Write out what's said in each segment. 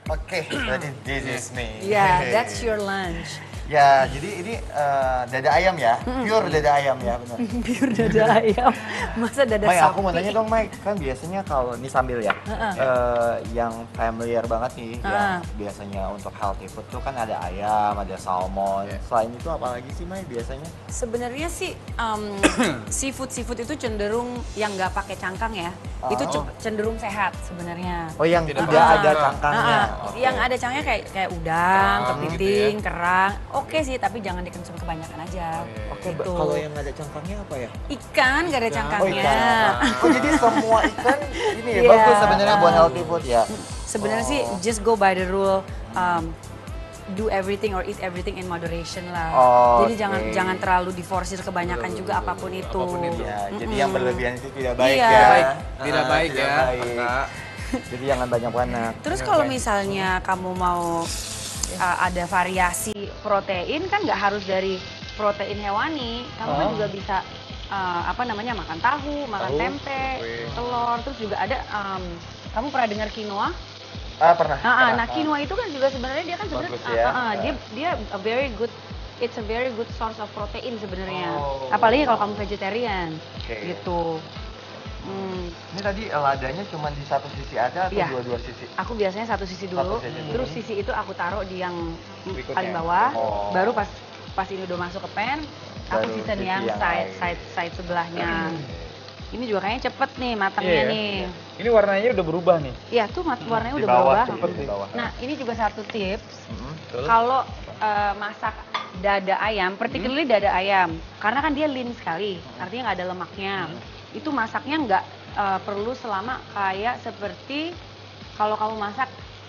Oke, berarti this is me. Yeah, that's your lunch. Ya, jadi ini dada ayam ya, pure dada ayam ya, benar. Pure dada ayam, masa dada Mai, sapi? aku mau nanya dong, Mai, kan biasanya kalau ini sambil ya, yang familiar banget nih, yang biasanya untuk healthy food tuh kan ada ayam, ada salmon. Selain itu apa lagi sih, Mai, biasanya? Sebenarnya sih seafood itu cenderung yang nggak pakai cangkang ya, itu cenderung sehat sebenarnya. Oh, yang tidak ada cangkangnya. Yang ada cangkangnya kayak udang, kepiting, kerang. Oke sih, tapi jangan dikonsumsi kebanyakan aja. Oke, Gitu. kalau yang nggak ada cangkangnya apa ya? Ikan nggak ada Oh, cangkangnya. ikan. Oh, jadi semua ikan ini ya, Iya. bagus sebenarnya buat healthy food ya. Sebenarnya sih just go by the rule. Do everything or eat everything in moderation lah. Jadi jangan terlalu diforsir kebanyakan juga apapun itu. Ya, jadi yang berlebihan itu tidak baik Iya. ya. Tidak baik tidak ya. baik. Jadi jangan banyak. Terus kalau misalnya kamu mau ada variasi protein kan nggak harus dari protein hewani, kamu kan juga bisa makan tahu, makan tempe, telur, terus juga ada kamu pernah dengar quinoa? Pernah. Nah quinoa itu kan juga sebenarnya dia kan sebenarnya dia a very good source of protein sebenarnya. Apalagi kalau kamu vegetarian, gitu. Ini tadi ladanya cuma di satu sisi aja atau dua-dua sisi? Aku biasanya satu sisi dulu, terus sisi itu aku taruh di yang paling bawah, baru pas ini udah masuk ke pan, aku season yang side sebelahnya. Ini juga kayaknya cepet nih matangnya nih. Ini warnanya udah berubah nih. Iya tuh warnanya Di udah bawah, berubah. di bawah. Nah ini juga satu tips, kalau masak dada ayam, particularly dada ayam, karena kan dia lean sekali, artinya nggak ada lemaknya. Itu masaknya nggak perlu selama kayak seperti kalau kamu masak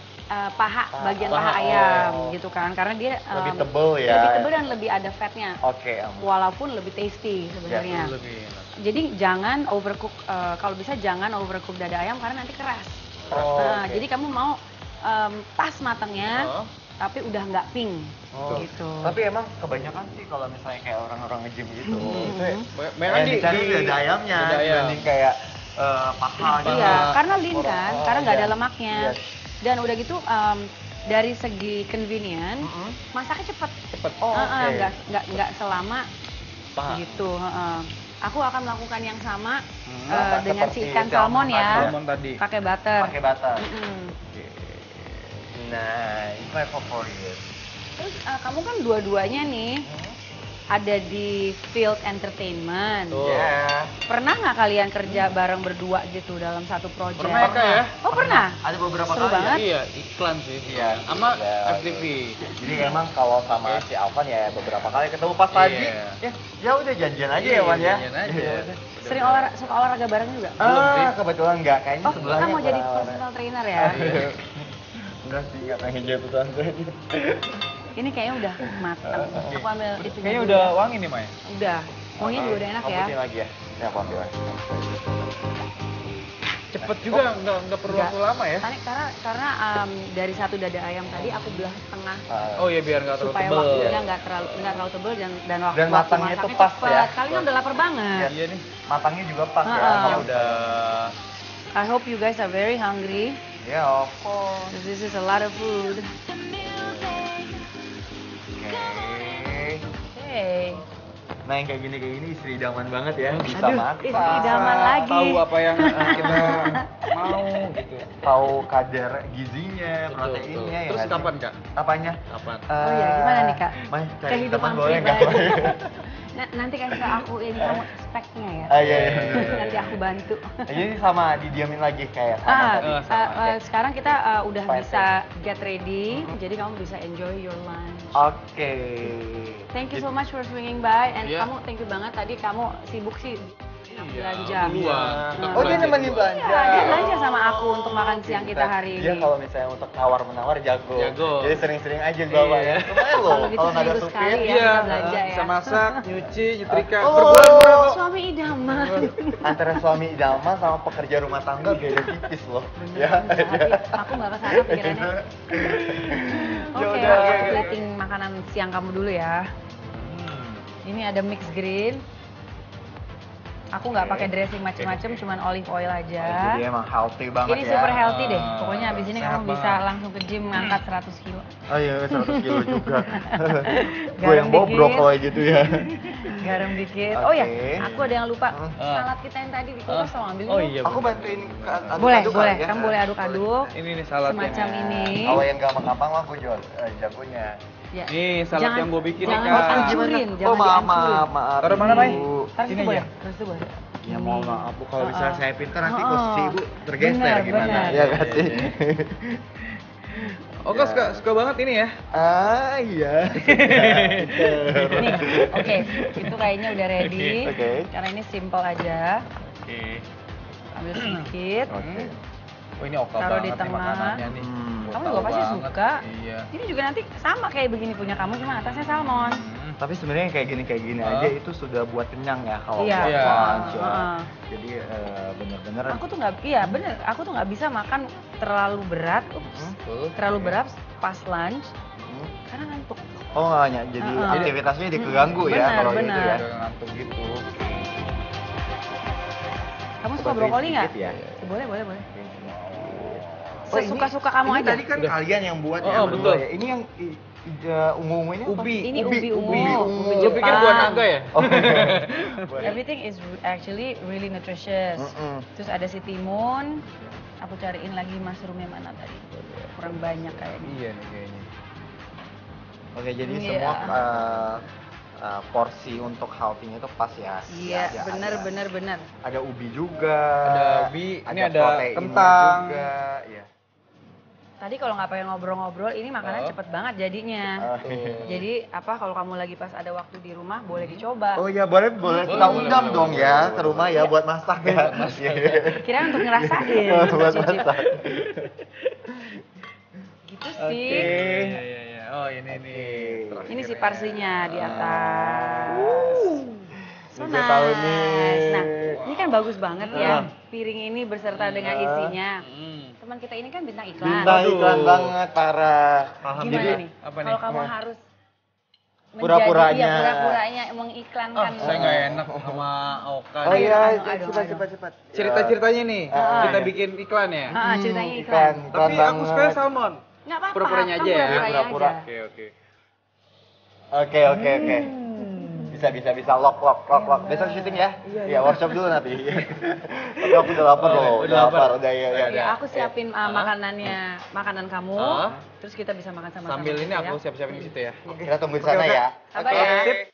bagian paha ayam gitu kan, karena dia lebih tebel ya. Lebih tebel dan lebih ada fatnya. Walaupun lebih tasty sebenarnya. Jadi jangan overcook, kalau bisa jangan overcook dada ayam karena nanti keras. Jadi kamu mau pas matangnya, tapi udah nggak pink gitu. Tapi emang kebanyakan sih kalau misalnya kayak orang-orang nge-gym gitu, itu Memang dicari dada ayamnya dibanding kayak paha gitu. Iya, karena lean kan, karena nggak ada lemaknya. Dan udah gitu dari segi convenient, masaknya cepet. Nggak selama gitu. Aku akan melakukan yang sama dengan si ikan salmon ya, pakai butter. Nah, itu my favorit. Terus kamu kan dua-duanya nih ada di field entertainment. Pernah nggak kalian kerja bareng berdua gitu dalam satu project? Pernah ya? Oh pernah? Ada beberapa Seru kali banget. Iya, iklan sih. Iya, Sama FTV. Jadi emang kalau sama si Alvan ya beberapa kali ketemu pas pagi, ya udah janjian aja ya Wan ya. Janjian aja. Sering suka olahraga bareng juga? Kebetulan enggak, kayaknya sebelahnya. Kamu mau jadi personal trainer ya? Enggak sih, nggak pengen jadi pesantren. Ini kayaknya udah matang. Aku ambil itu. Kayaknya udah wangi nih, Mai. Udah. Wanginya juga udah enak ya. Kamputin lagi ya. Ini aku ambil. Cepet juga, nggak perlu waktu lama ya. Karena dari satu dada ayam tadi aku belah setengah. Oh iya, biar nggak terlalu Supaya tebel. waktunya nggak terlalu tebel dan waktu matangnya itu masaknya pas cepet. ya. Kalian udah lapar banget. Iya nih. Matangnya juga pas ya. Ya udah. I hope you guys are very hungry. Ya, of course. This is a lot of food. Hey. Nah yang kayak gini istri idaman banget ya, bisa Aduh, masak. istri idaman lagi. Tahu apa yang kita mau gitu. Tahu kadar gizinya, proteinnya. Terus Ya, kapan, Kak? Apanya? Kapan? Oh iya, gimana nih Kak? Mai, cari Kehidupan teman boleh nggak? pribadi. Nanti kasih ke aku ini kamu speknya ya. Iya. Nanti aku bantu. Jadi sama didiamin lagi kayak Sekarang kita udah bisa get ready, jadi kamu bisa enjoy your lunch. Oke. Thank you so much for swinging by, and kamu thank you banget tadi kamu sibuk sih belanja. Oh dia nemenin belanja. Iya, dia belanja sama aku untuk makan siang kita hari ini. Dia kalau misalnya untuk tawar-menawar jago. Jadi sering-sering aja bawa ya. Lumayan loh, Kalau gitu kalau nggak ada seminggu sekali supir. ya kita belanja ya. Bisa masak, nyuci, nyetrika, Oh. berbulan-bulan kok. Suami idaman. Antara suami idaman sama pekerja rumah tangga beda tipis loh. Ya. Aku nggak kesana pikirannya. Oke, aku plating makanan siang kamu dulu ya. Ini ada mixed green. Aku nggak pakai dressing macem-macem, cuman olive oil aja. Jadi emang healthy banget Ini ya. super healthy deh. Pokoknya abis ini sehat kamu bisa banget. langsung ke gym ngangkat 100 kilo. Oh iya, 100 kilo juga. Gue Garam yang bobrok dikit. kalau kayak gitu ya. Garam dikit. Oh ya, Oke. aku ada yang lupa. Salad kita yang tadi di kulkas tolong ambilin. Oh dong. iya. Aku bener. bantuin aduk-aduk Boleh, kali boleh. ya. Kamu boleh aduk-aduk. Ini nih saladnya. Semacam ini. Kalau yang gampang-gampang mah aku jual jagonya. Ya. Nih salad Jangan- yang gue bikin nih, jangan Kak. dihancurin, Oh jangan maaf, dihancurin. maaf. Taruh mana, Mai? Taruh Sini situ boleh. aja. Taruh situ boleh. Ya mau maaf Bu, kalau misalnya saya pintar nanti Oh, posisi Ibu tergeser benar, gimana? benar. Ya nggak sih? Oh, Kak suka banget ini ya. Ah iya. Nih, oke. Itu kayaknya udah ready. Oke. Karena ini simple aja. Oke. Ambil sedikit. Oke. Oh, ini oka Taruh di banget nih tengah. makanannya nih. Gua Kamu tahu juga pasti banget. suka. Iya. Ini juga nanti sama kayak begini punya kamu, cuma atasnya salmon. Tapi sebenarnya kayak gini aja itu sudah buat kenyang ya kalau Iya. buat Iya. lunch ya. Heeh. Jadi bener-bener. Aku tuh nggak, iya bener. Aku tuh nggak bisa makan terlalu berat, Betul. terlalu Iya. berat pas lunch, Hmm. karena ngantuk. Oh nggak, jadi Heeh. aktivitasnya dikeganggu ya Benar, kalau gitu benar. ya. Udah ngantuk gitu. Kamu suka Coba brokoli beri nggak? sedikit ya. Boleh, boleh, boleh. Oh, ini- Sesuka-suka kamu ini aja. Tadi kan kalian yang buat Oh, ya oh, berdua betul. ya. Ini yang ungu-ungu ini apa? Ubi. Ini ubi ungu. ungu. Lu pikir buat naga ya? Oh. Everything is actually really nutritious. Mm-mm. Terus ada si timun. Aku cariin lagi mushroomnya mana tadi. Kurang banyak kayaknya. Iya nih kayaknya. Oke, jadi Iya. semua porsi untuk healthy-nya itu pas ya. Iya, Ya, bener, ada- bener, bener. Ada ubi juga. Ada ubi, ini ada proteinnya kentang. juga. Ya. Tadi kalau nggak pengen ngobrol-ngobrol, ini makanan Oh. cepet banget jadinya. Tuh. Jadi apa kalau kamu lagi pas ada waktu di rumah boleh dicoba. Oh iya, boleh kita boleh, undang boleh, dong boleh, ya boleh, ke rumah ya buat masak ya. Kira untuk ngerasain. Buat Cicip. masak. Gitu Oke. sih. Iya, iya, iya. Oh, ini nih. Ini si terakhirnya. parsley-nya di atas. So Bisa tahu nih. nice. Nah, ini kan bagus banget ya. Ah. Piring ini berserta dengan isinya. Hmm. Teman kita ini kan bintang iklan. Bintang iklan Aduh. banget parah. Gimana Jadi nih? apa Kalau nih? kamu Nah. harus Pura-puranya. menjadi- iya, pura-puranya mengiklankan. Saya nggak enak sama Oka. Oh nih. iya, aduh, cepat aduh. cepat cepat. Cerita-ceritanya nih, Ah. kita bikin iklan ya. Ah, ceritanya iklan. iklan. Tapi aku banget. suka salmon. Nggak apa-apa. Pura-puranya kamu aja ya? pura-puranya Pura-pura. aja. Oke, oke. Oke. Bisa lock. Besok syuting ya? Iya, workshop dulu nanti. Tapi aku udah lapar loh. Udah lapar. Udah ya. Ya, aku siapin makanan kamu. Ah. Terus kita bisa makan sama-sama. Sambil ini ya. aku siap-siapin di situ ya. Kita tunggu di sana Oke. ya. Sabar Oke, ya. sip.